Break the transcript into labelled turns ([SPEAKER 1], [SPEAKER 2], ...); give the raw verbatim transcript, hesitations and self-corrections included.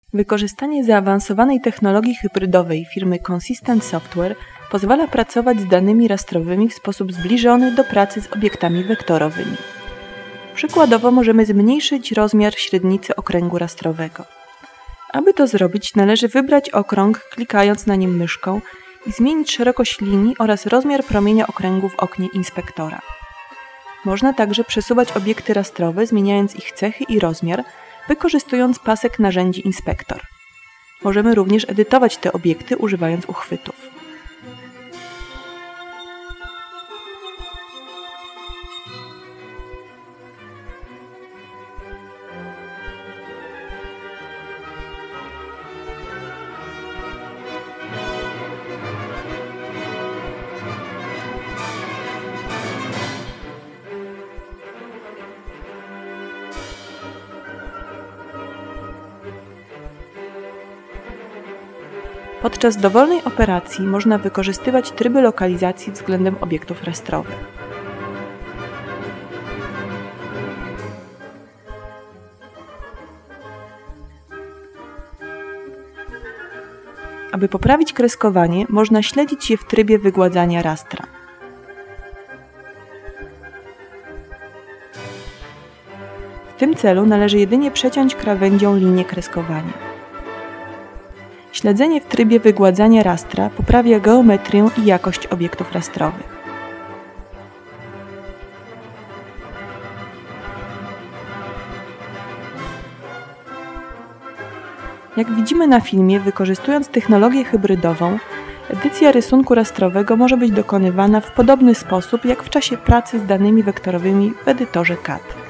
[SPEAKER 1] Wykorzystanie zaawansowanej technologii hybrydowej firmy Consistent Software pozwala pracować z danymi rastrowymi w sposób zbliżony do pracy z obiektami wektorowymi. Przykładowo możemy zmniejszyć rozmiar średnicy okręgu rastrowego. Aby to zrobić, należy wybrać okrąg, klikając na nim myszką i zmienić szerokość linii oraz rozmiar promienia okręgu w oknie inspektora. Można także przesuwać obiekty rastrowe, zmieniając ich cechy i rozmiar, wykorzystując pasek narzędzi Inspektor. Możemy również edytować te obiekty, używając uchwytów. Podczas dowolnej operacji można wykorzystywać tryby lokalizacji względem obiektów rastrowych. Aby poprawić kreskowanie, można śledzić je w trybie wygładzania rastra. W tym celu należy jedynie przeciąć krawędzią linię kreskowania. Śledzenie w trybie wygładzania rastra poprawia geometrię i jakość obiektów rastrowych. Jak widzimy na filmie, wykorzystując technologię hybrydową, edycja rysunku rastrowego może być dokonywana w podobny sposób jak w czasie pracy z danymi wektorowymi w edytorze C A D.